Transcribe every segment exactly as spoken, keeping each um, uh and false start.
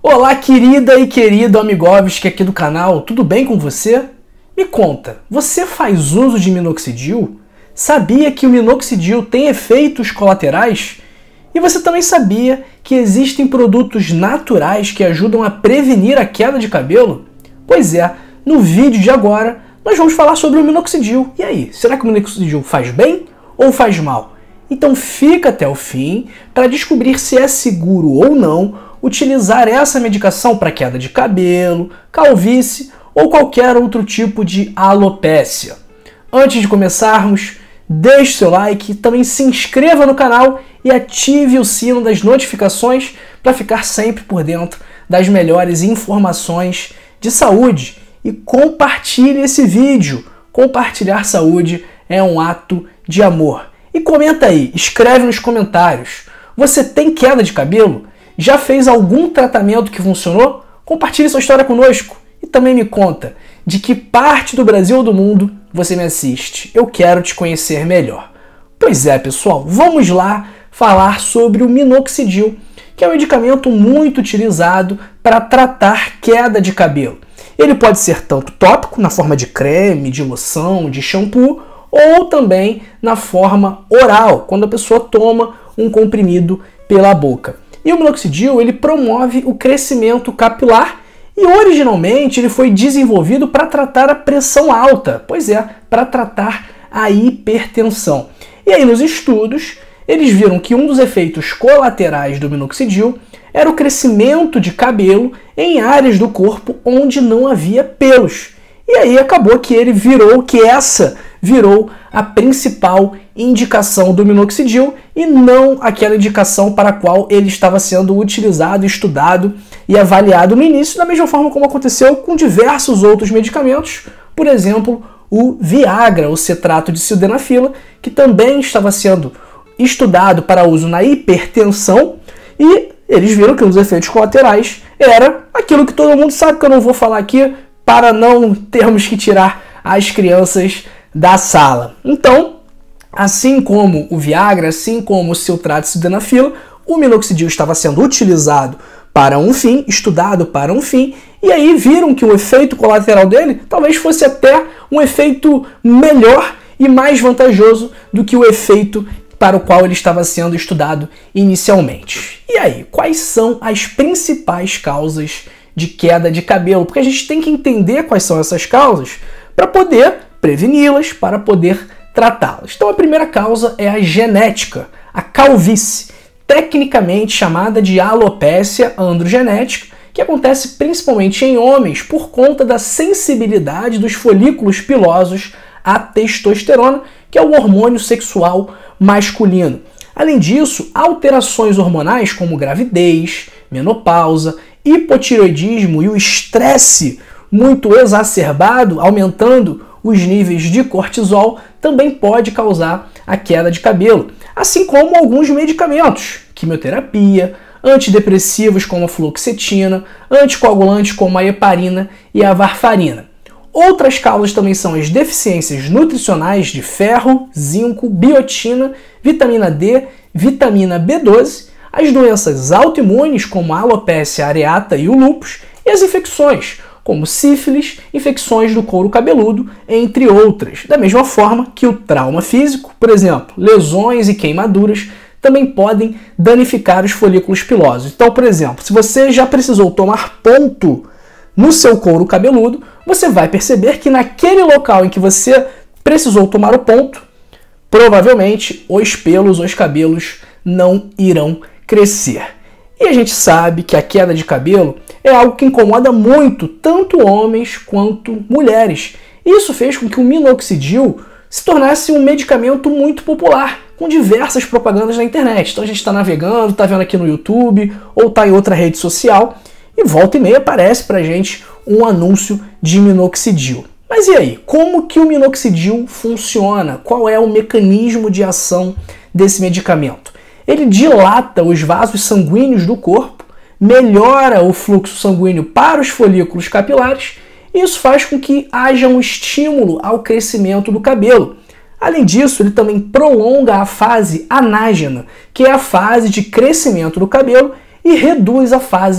Olá, querida e querido Amigovski aqui do canal, tudo bem com você? Me conta, você faz uso de minoxidil? Sabia que o minoxidil tem efeitos colaterais? E você também sabia que existem produtos naturais que ajudam a prevenir a queda de cabelo? Pois é, no vídeo de agora nós vamos falar sobre o minoxidil. E aí, será que o minoxidil faz bem ou faz mal? Então fica até o fim para descobrir se é seguro ou não utilizar essa medicação para queda de cabelo, calvície ou qualquer outro tipo de alopécia. Antes de começarmos, deixe seu like, também se inscreva no canal e ative o sino das notificações para ficar sempre por dentro das melhores informações de saúde. E compartilhe esse vídeo. Compartilhar saúde é um ato de amor. E comenta aí, escreve nos comentários. Você tem queda de cabelo? Já fez algum tratamento que funcionou? Compartilhe sua história conosco e também me conta de que parte do Brasil ou do mundo você me assiste. Eu quero te conhecer melhor. Pois é, pessoal, vamos lá falar sobre o minoxidil, que é um medicamento muito utilizado para tratar queda de cabelo. Ele pode ser tanto tópico, na forma de creme, de loção, de shampoo, ou também na forma oral, quando a pessoa toma um comprimido pela boca. E o minoxidil ele promove o crescimento capilar e originalmente ele foi desenvolvido para tratar a pressão alta, pois é, para tratar a hipertensão. E aí nos estudos eles viram que um dos efeitos colaterais do minoxidil era o crescimento de cabelo em áreas do corpo onde não havia pelos. E aí acabou que ele virou, que essa virou a principal indicação do minoxidil e não aquela indicação para a qual ele estava sendo utilizado, estudado e avaliado no início, da mesma forma como aconteceu com diversos outros medicamentos, por exemplo, o Viagra, o cetrato de sildenafila, que também estava sendo estudado para uso na hipertensão e eles viram que um dos efeitos colaterais era aquilo que todo mundo sabe, que eu não vou falar aqui para não termos que tirar as crianças da sala. Então, assim como o Viagra, assim como o cetrato de sildenafila, o minoxidil estava sendo utilizado para um fim, estudado para um fim, e aí viram que o efeito colateral dele talvez fosse até um efeito melhor e mais vantajoso do que o efeito para o qual ele estava sendo estudado inicialmente. E aí, quais são as principais causas de queda de cabelo? Porque a gente tem que entender quais são essas causas para poder preveni-las, para poder tratá-las. Então a primeira causa é a genética, a calvície, tecnicamente chamada de alopécia androgenética, que acontece principalmente em homens por conta da sensibilidade dos folículos pilosos à testosterona, que é o hormônio sexual masculino. Além disso, alterações hormonais como gravidez, menopausa, hipotireoidismo e o estresse muito exacerbado, aumentando os níveis de cortisol, também pode causar a queda de cabelo, assim como alguns medicamentos, quimioterapia, antidepressivos como a fluoxetina, anticoagulantes como a heparina e a varfarina. Outras causas também são as deficiências nutricionais de ferro, zinco, biotina, vitamina D, vitamina B doze, as doenças autoimunes como a alopécia areata e o lúpus, e as infecções, como sífilis, infecções do couro cabeludo, entre outras. Da mesma forma que o trauma físico, por exemplo, lesões e queimaduras, também podem danificar os folículos pilosos. Então, por exemplo, se você já precisou tomar ponto no seu couro cabeludo, você vai perceber que naquele local em que você precisou tomar o ponto, provavelmente os pelos, os cabelos não irão crescer. E a gente sabe que a queda de cabelo é algo que incomoda muito tanto homens quanto mulheres. Isso fez com que o minoxidil se tornasse um medicamento muito popular, com diversas propagandas na internet. Então a gente está navegando, está vendo aqui no YouTube ou está em outra rede social e volta e meia aparece para a gente um anúncio de minoxidil. Mas e aí, como que o minoxidil funciona? Qual é o mecanismo de ação desse medicamento? Ele dilata os vasos sanguíneos do corpo, melhora o fluxo sanguíneo para os folículos capilares e isso faz com que haja um estímulo ao crescimento do cabelo. Além disso, ele também prolonga a fase anágena, que é a fase de crescimento do cabelo, e reduz a fase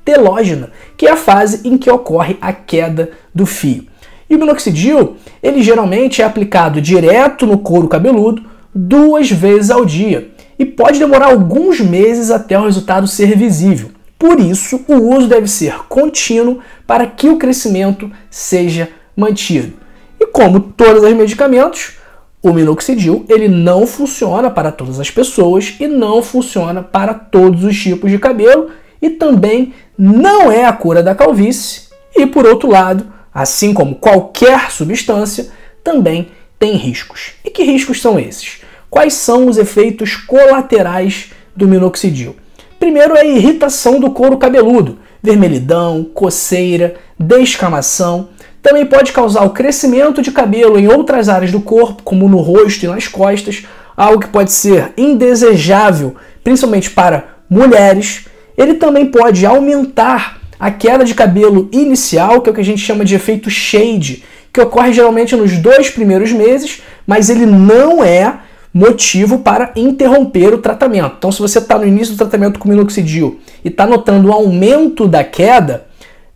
telógena, que é a fase em que ocorre a queda do fio. E o minoxidil, ele geralmente é aplicado direto no couro cabeludo duas vezes ao dia e pode demorar alguns meses até o resultado ser visível. Por isso, o uso deve ser contínuo para que o crescimento seja mantido. E como todos os medicamentos, o minoxidil ele não funciona para todas as pessoas e não funciona para todos os tipos de cabelo e também não é a cura da calvície. E por outro lado, assim como qualquer substância, também tem riscos. E que riscos são esses? Quais são os efeitos colaterais do minoxidil? Primeiro é a irritação do couro cabeludo, vermelhidão, coceira, descamação. Também pode causar o crescimento de cabelo em outras áreas do corpo, como no rosto e nas costas, algo que pode ser indesejável, principalmente para mulheres. Ele também pode aumentar a queda de cabelo inicial, que é o que a gente chama de efeito shade, que ocorre geralmente nos dois primeiros meses, mas ele não é motivo para interromper o tratamento. Então, se você está no início do tratamento com minoxidil e está notando o aumento da queda,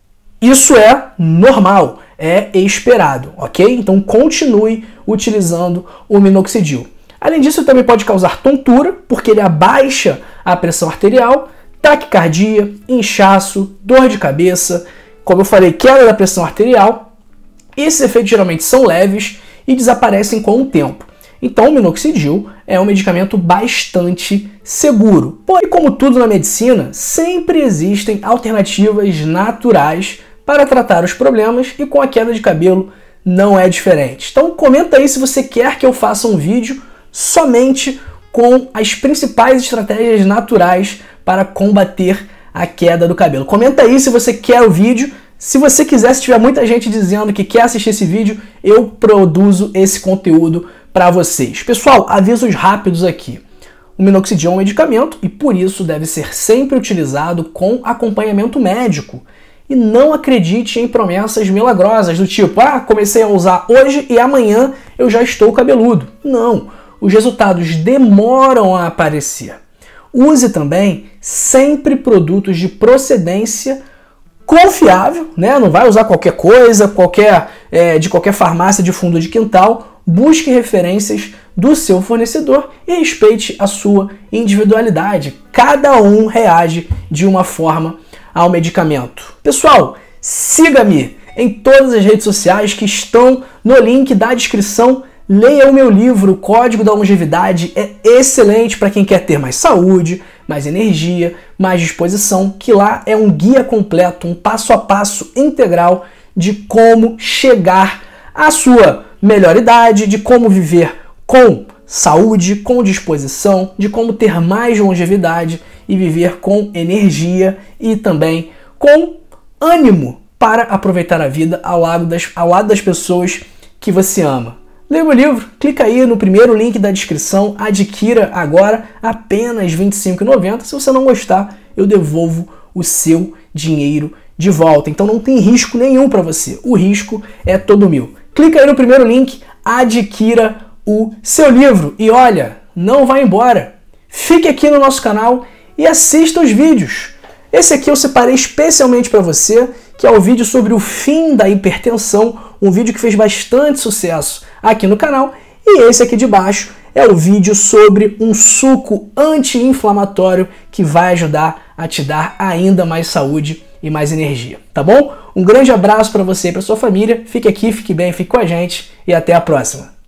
isso é normal, é esperado, ok? Então, continue utilizando o minoxidil. Além disso, ele também pode causar tontura, porque ele abaixa a pressão arterial, taquicardia, inchaço, dor de cabeça, como eu falei, queda da pressão arterial. Esses efeitos geralmente são leves e desaparecem com o tempo. Então, o minoxidil é um medicamento bastante seguro. Porém, como tudo na medicina, sempre existem alternativas naturais para tratar os problemas e com a queda de cabelo não é diferente. Então, comenta aí se você quer que eu faça um vídeo somente com as principais estratégias naturais para combater a queda do cabelo. Comenta aí se você quer o vídeo. Se você quiser, se tiver muita gente dizendo que quer assistir esse vídeo, eu produzo esse conteúdo para vocês. Pessoal, avisos rápidos aqui. O minoxidil é um medicamento e por isso deve ser sempre utilizado com acompanhamento médico. E não acredite em promessas milagrosas do tipo, ah, comecei a usar hoje e amanhã eu já estou cabeludo. Não, os resultados demoram a aparecer. Use também sempre produtos de procedência confiável, né? Não vai usar qualquer coisa, qualquer, é, de qualquer farmácia de fundo de quintal. Busque referências do seu fornecedor e respeite a sua individualidade. Cada um reage de uma forma ao medicamento. Pessoal, siga-me em todas as redes sociais que estão no link da descrição. Leia o meu livro, o Código da Longevidade, é excelente para quem quer ter mais saúde, mais energia, mais disposição, que lá é um guia completo, um passo a passo integral de como chegar à sua melhor idade, de como viver com saúde, com disposição, de como ter mais longevidade e viver com energia e também com ânimo para aproveitar a vida ao lado das, ao lado das pessoas que você ama. Leia meu livro, clica aí no primeiro link da descrição, adquira agora apenas vinte e cinco reais e noventa centavos. Se você não gostar, eu devolvo o seu dinheiro de volta. Então não tem risco nenhum para você, o risco é todo meu. Clica aí no primeiro link, adquira o seu livro e olha, não vá embora. Fique aqui no nosso canal e assista os vídeos. Esse aqui eu separei especialmente para você, que é o vídeo sobre o fim da hipertensão, um vídeo que fez bastante sucesso aqui no canal. E esse aqui de baixo é o vídeo sobre um suco anti-inflamatório que vai ajudar a te dar ainda mais saúde e mais energia, tá bom? Um grande abraço para você e para sua família. Fique aqui, fique bem, fique com a gente e até a próxima.